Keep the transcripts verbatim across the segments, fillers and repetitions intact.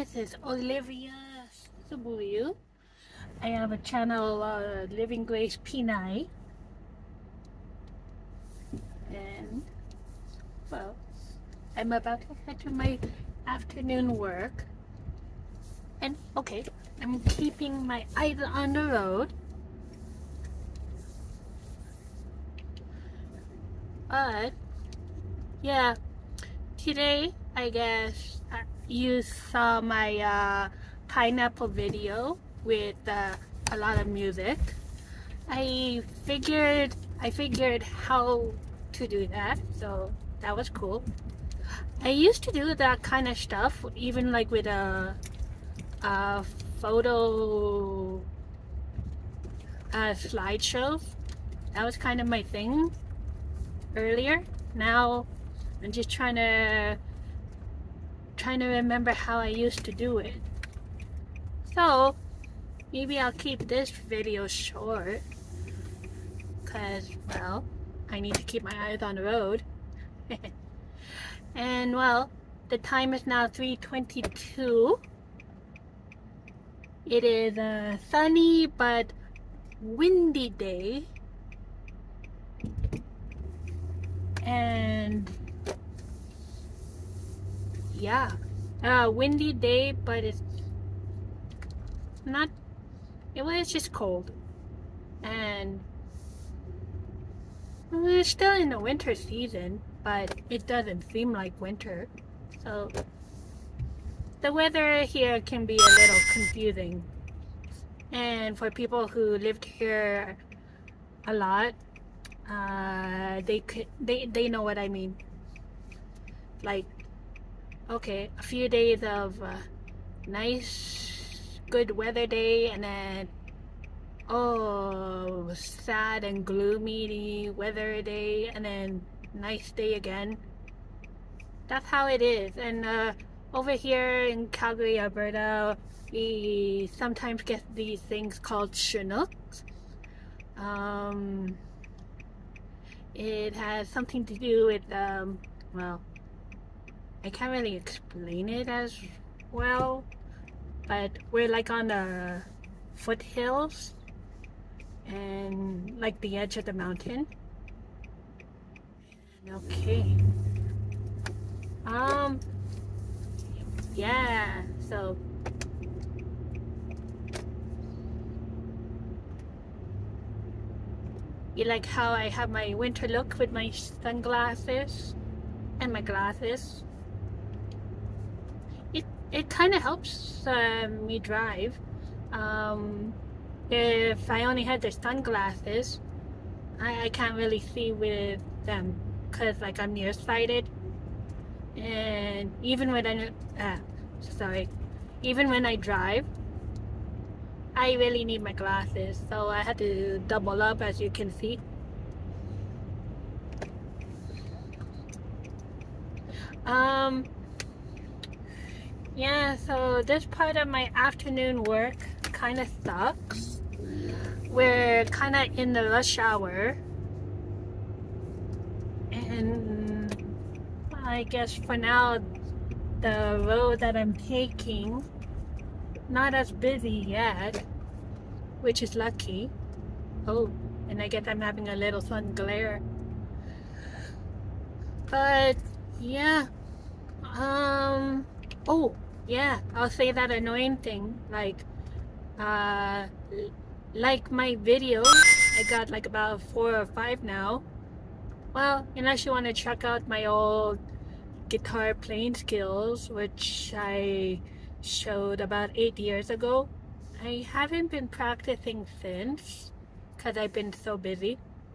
this is Olivia Subuyu. I have a channel, uh, Living Grace P nine. And, well, I'm about to head to my afternoon work. And, okay, I'm keeping my eyes on the road. But, yeah, today, I guess, uh, you saw my uh, pineapple video with uh, a lot of music. I figured, I figured how to do that, so that was cool. I used to do that kind of stuff, even like with a, a photo uh, slideshows. That was kind of my thing earlier. Now I'm just trying to trying to remember how I used to do it. So maybe I'll keep this video short because, well, I need to keep my eyes on the road. And, well, the time is now three twenty-two. It is a sunny but windy day. And yeah, uh, windy day, but it's not, it was just cold. And we're still in the winter season, but it doesn't seem like winter. So the weather here can be a little confusing. And for people who lived here a lot, uh, they could they they know what I mean. Like, okay, a few days of uh, nice, good weather day, and then oh, sad and gloomy weather day, and then nice day again. That's how it is. And uh, over here in Calgary, Alberta, we sometimes get these things called Chinooks. Um, it has something to do with, um, well, I can't really explain it as well, but we're like on the foothills and like the edge of the mountain. Okay. Um, yeah, so you like how I have my winter look with my sunglasses and my glasses? It it kind of helps uh, me drive. Um, if I only had the sunglasses, I, I can't really see with them because like I'm nearsighted. And even when I uh, sorry, even when I drive, I really need my glasses, so I had to double up, as you can see. Um, yeah, so this part of my afternoon work kind of sucks. We're kind of in the rush hour, and I guess for now, the road that I'm taking, not as busy yet, which is lucky. Oh, and I guess I'm having a little sun glare. But yeah, um, oh yeah, I'll say that annoying thing, like, uh, like my videos, I got like about four or five now. Well, unless you want to check out my old guitar playing skills, which I showed about eight years ago. I haven't been practicing since because I've been so busy.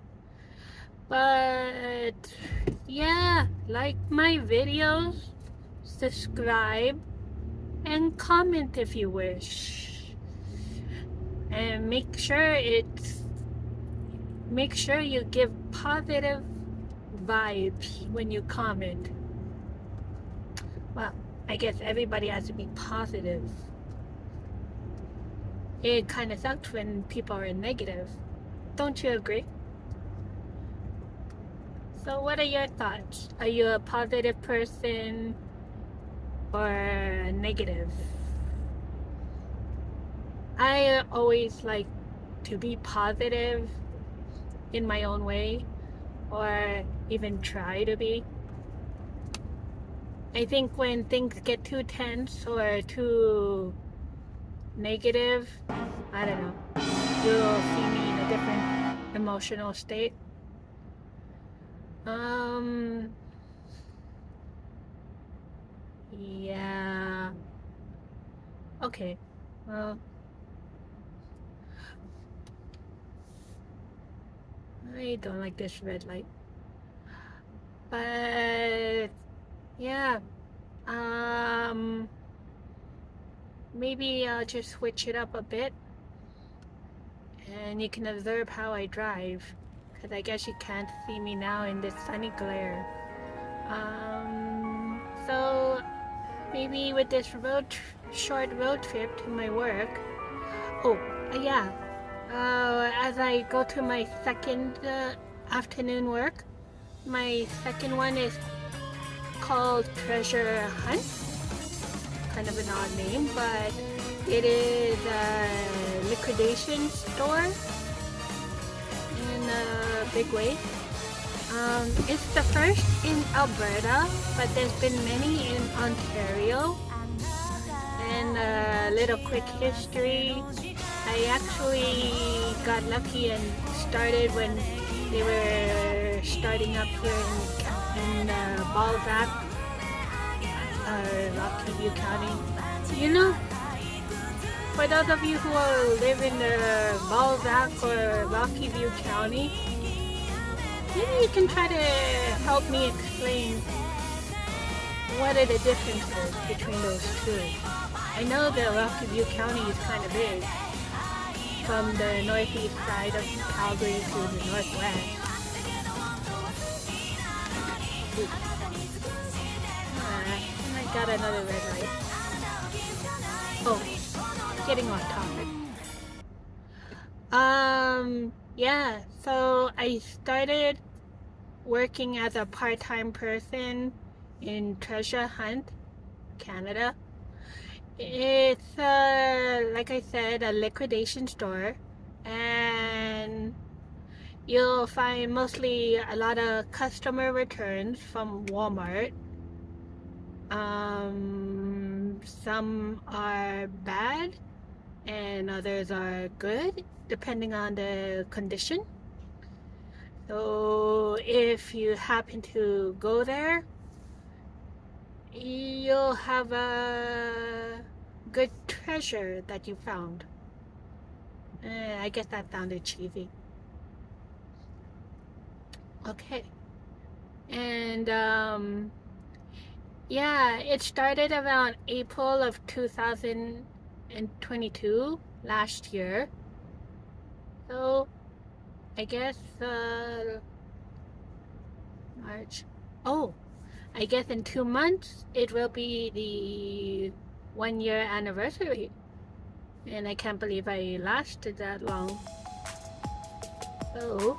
But yeah, like my videos, subscribe, and comment if you wish. And make sure it's make sure you give positive vibes when you comment. Well, I guess everybody has to be positive. It kind of sucks when people are negative. Don't you agree? So what are your thoughts? Are you a positive person or negative? I always like to be positive in my own way, or even try to be. I think when things get too tense or too negative, I don't know, you'll see me in a different emotional state. Um, yeah. Okay, well, I don't like this red light. But, yeah, um, maybe I'll just switch it up a bit. And you can observe how I drive. Because I guess you can't see me now in this sunny glare. Um, so, maybe with this road tr short road trip to my work. Oh, uh, yeah. Uh, as I go to my second uh, afternoon work, my second one is called Treasure Hunt. Kind of an odd name, but it is a liquidation store in a big way. Um, it's the first in Alberta, but there's been many in Ontario. And a little quick history. I actually got lucky and started when they were starting up here in, in uh, Balzac, uh, Rocky View County. You know, for those of you who are, live in the Balzac or Rocky View County, maybe you can try to help me explain what are the differences between those two. I know that Rocky View County is kind of big, from the northeast side of Calgary to the northwest. Uh, and I got another red light. Oh, getting off topic. Um, yeah, so I started working as a part-time person in Treasure Hunt, Canada. It's, uh, like I said, a liquidation store, and you'll find mostly a lot of customer returns from Walmart. Um, some are bad and others are good, depending on the condition. So if you happen to go there, you'll have a good treasure that you found. Uh, I guess that sounded cheesy. Okay. And, um, yeah, it started around April of two thousand twenty-two, last year. So, I guess, uh, March. Oh, I guess in two months it will be the one year anniversary. And I can't believe I lasted that long. So,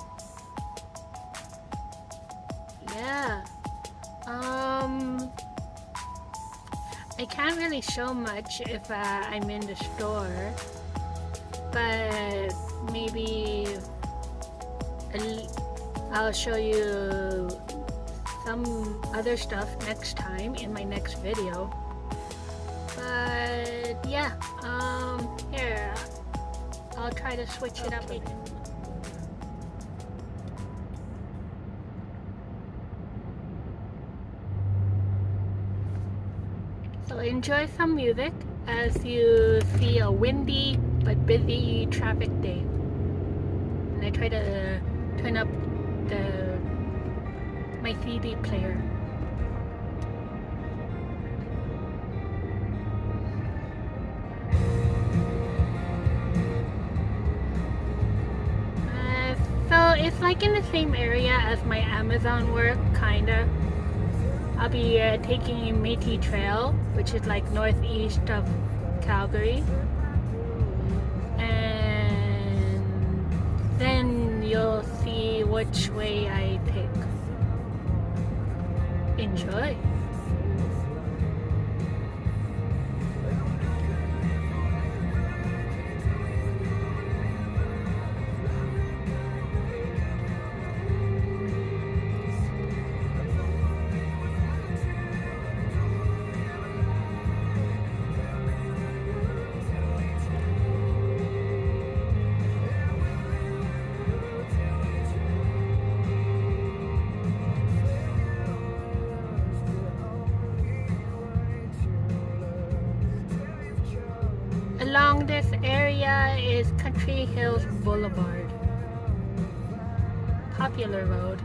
yeah. Um, I can't really show much if uh, I'm in the store, but maybe I'll show you some other stuff next time in my next video. But yeah, um, here, I'll try to switch it up a bit. So enjoy some music as you see a windy but busy traffic day. And I try to turn up the my C D player. Uh, so it's like in the same area as my Amazon work, kinda. I'll be uh, taking Métis Trail, which is like northeast of Calgary, and then you'll see which way I take. Enjoy! Tree Hills Boulevard. Popular road.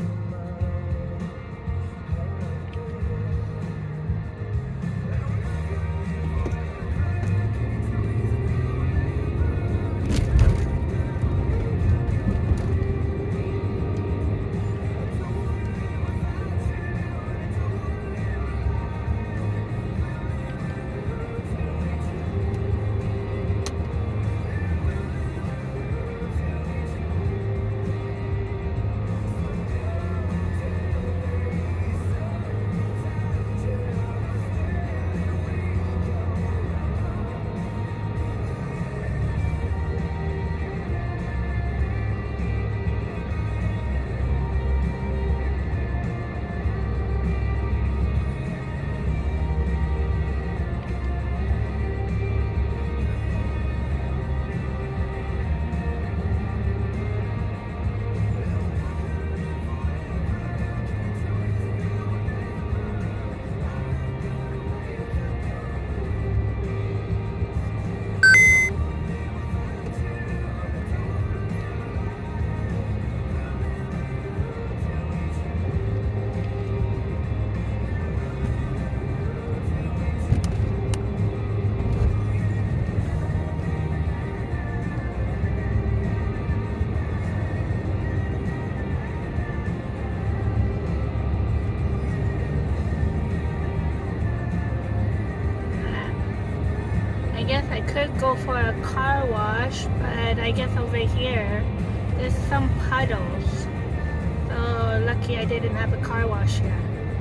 I could go for a car wash, but I guess over here there's some puddles. So lucky I didn't have a car wash yet.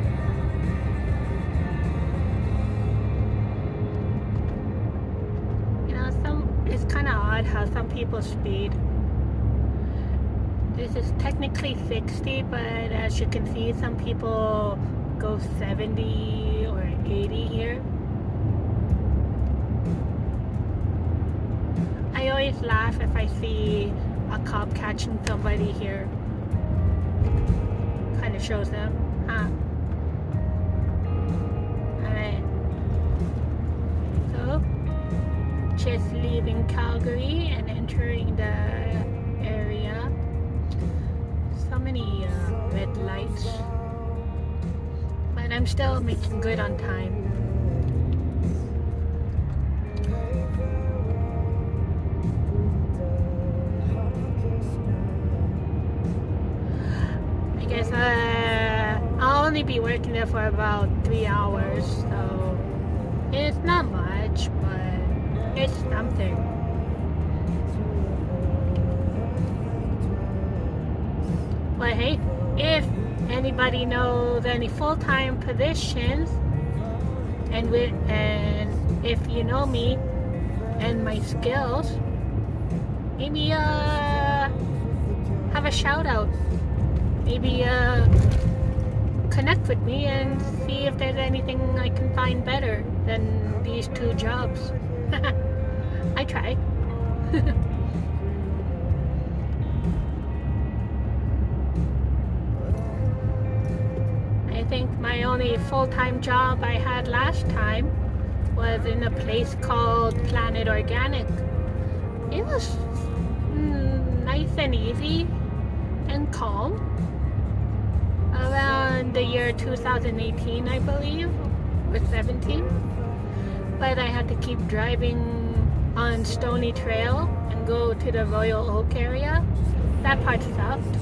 You know, some it's kind of odd how some people speed. This is technically sixty, but as you can see, some people go seventy or eighty here. I always laugh if I see a cop catching somebody here. Kind of shows them, huh? Alright. So, just leaving Calgary and entering the area. So many uh, red lights. But I'm still making good on time. Uh, I'll only be working there for about three hours, so it's not much, but it's something. But hey, if anybody knows any full-time positions, and with and if you know me and my skills, maybe uh have a shout out. Maybe uh, connect with me and see if there's anything I can find better than these two jobs. I try. I think my only full-time job I had last time was in a place called Planet Organic. It was mm, nice and easy and calm. Around the year two thousand eighteen, I believe, or seventeen. But I had to keep driving on Stony Trail and go to the Royal Oak area. That part sucked.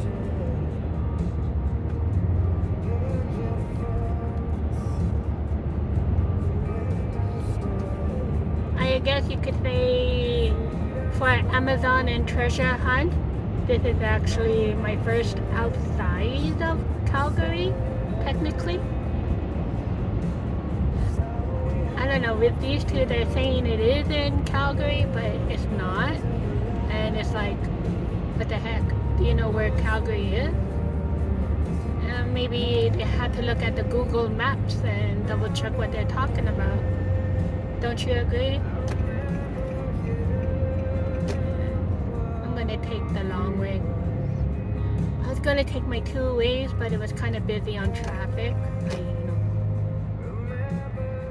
I guess you could say for Amazon and treasure hunt, this is actually my first outside of Calgary, technically. I don't know, with these two they're saying it is in Calgary, but it's not. And it's like, what the heck? Do you know where Calgary is? Uh, maybe they had to look at the Google Maps and double check what they're talking about. Don't you agree? I'm gonna take the long way. I was gonna take my two ways, but it was kind of busy on traffic. I, you know,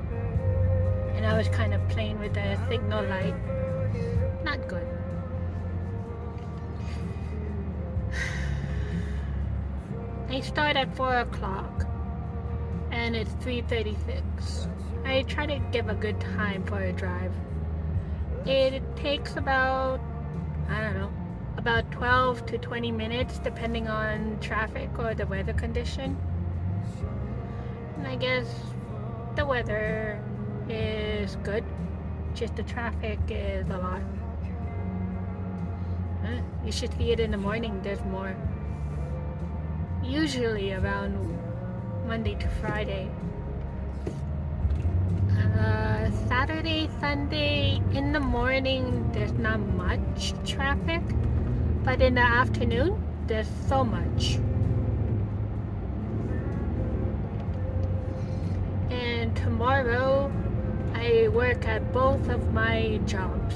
and I was kind of playing with the signal light. Not good. I start at four o'clock and it's three thirty-six. I try to give a good time for a drive. It takes about, I don't know, about twelve to twenty minutes depending on traffic or the weather condition. And I guess the weather is good, just the traffic is a lot. Uh, you should see it in the morning, there's more. Usually around Monday to Friday. Uh, Saturday, Sunday, in the morning there's not much traffic, but in the afternoon there's so much. And tomorrow I work at both of my jobs,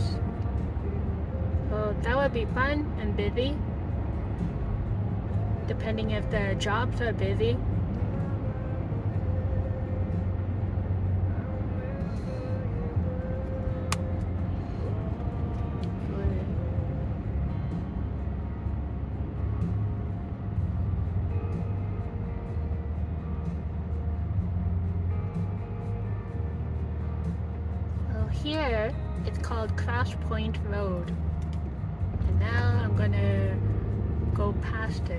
so that would be fun and busy, depending if the jobs are busy. Here, it's called Cross Point Road. And now I'm gonna go past it.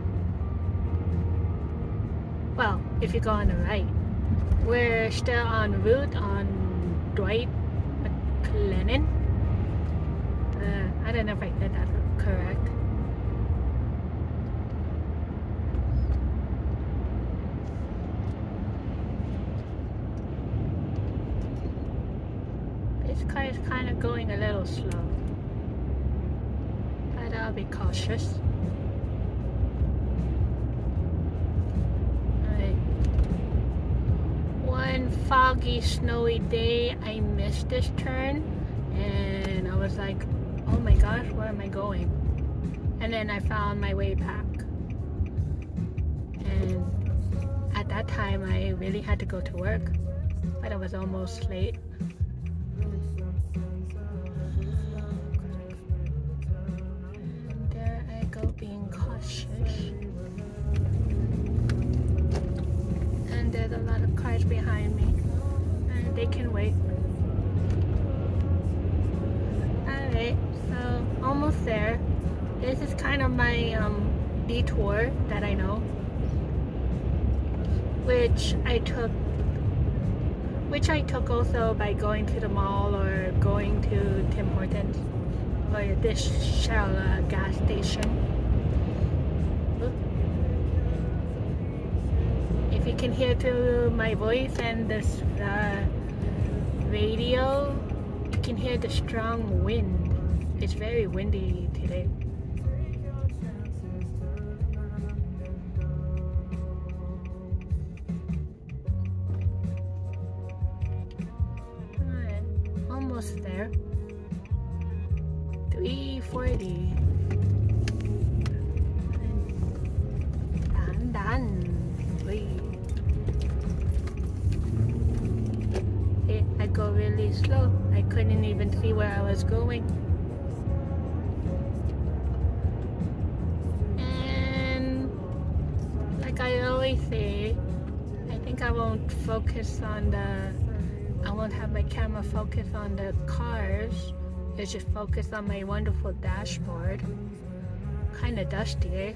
Well, if you go on the right. We're still en route on Dwight McLennan. Uh, I don't know if I said that correct. This car is kind of going a little slow, but I'll be cautious. Alright. One foggy, snowy day, I missed this turn, and I was like, oh my gosh, where am I going? And then I found my way back. And at that time, I really had to go to work, but I was almost late. Being cautious, and there's a lot of cars behind me, and they can wait. Alright, so almost there. This is kind of my um, detour that I know, which I took which I took also by going to the mall or going to Tim Hortons or this Shell uh, gas station. If you can hear through my voice and this uh, radio, you can hear the strong wind. It's very windy today. Alright, almost there. three forty. Done, done. I go really slow. I couldn't even see where I was going. And like I always say, I think I won't focus on the, I won't have my camera focus on the cars. It's just focus on my wonderful dashboard. Kind of dusty, eh?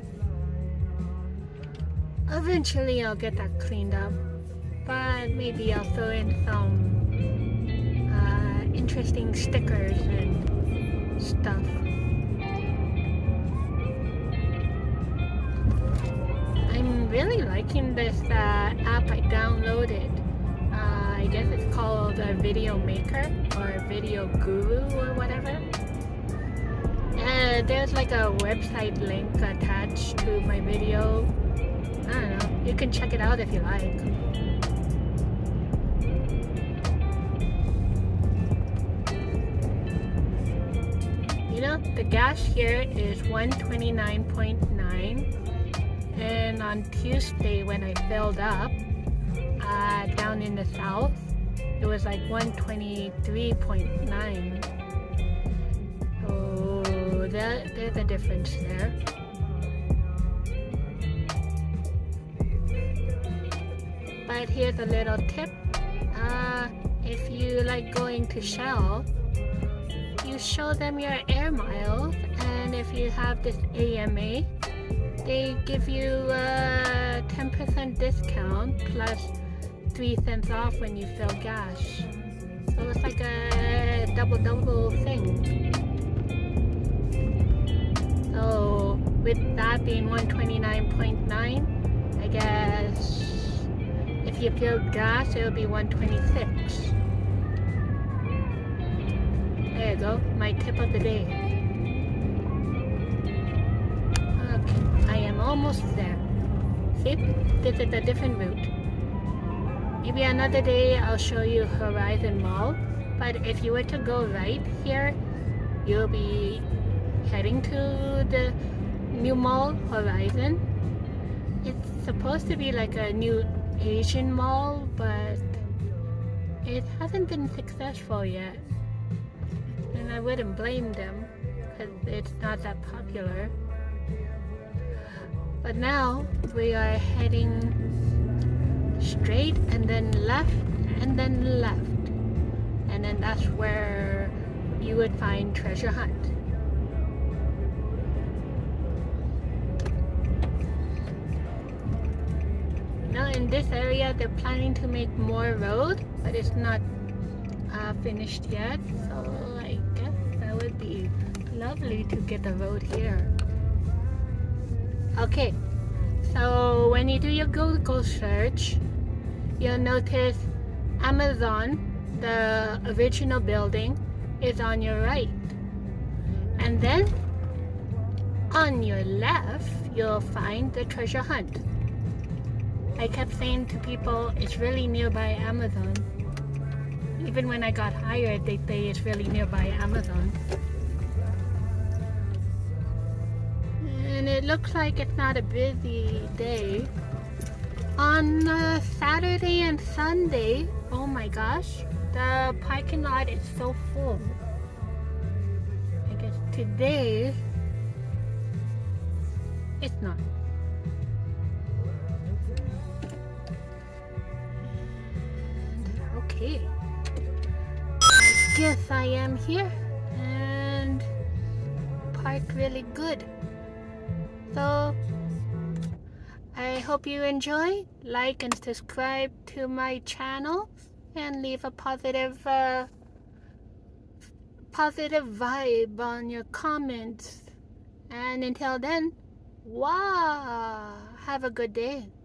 Eventually I'll get that cleaned up, but maybe I'll throw in some uh, interesting stickers and stuff. I'm really liking this uh, app I downloaded. Uh, I guess it's called a Video Maker or Video Guru or whatever. Uh, there's like a website link attached to my video. I don't know, you can check it out if you like. You know, the gas here is one twenty-nine point nine, and on Tuesday when I filled up uh, down in the south, it was like one twenty-three point nine. So there, there's a difference there. But here's a little tip. Uh, if you like going to Shell, you show them your air miles, and if you have this A M A, they give you a ten percent discount plus three cents off when you fill gas. So it's like a double double thing. So with that being one twenty-nine point nine, I guess if you fill gas, it'll be one twenty-six. There you go, my tip of the day. Okay, I am almost there. See, this is a different route. Maybe another day I'll show you Horizon Mall, but if you were to go right here, you'll be heading to the new mall, Horizon. It's supposed to be like a new Asian mall, but it hasn't been successful yet. And I wouldn't blame them, because it's not that popular. But now we are heading straight and then left and then left. And then that's where you would find Treasure Hunt. Now in this area they're planning to make more road, but it's not uh, finished yet. So I guess that would be lovely to get the road here. Okay, so when you do your Google search, you'll notice Amazon, the original building, is on your right. And then on your left, you'll find the Treasure Hunt. I kept saying to people, it's really nearby Amazon. Even when I got hired, they say it's really nearby Amazon. And it looks like it's not a busy day. On uh, Saturday and Sunday, oh my gosh, the parking lot is so full. I guess today, it's not. And, okay, I guess I am here and parked really good. So, I hope you enjoy, like and subscribe to my channel, and leave a positive, uh, positive vibe on your comments. And until then, wow, have a good day.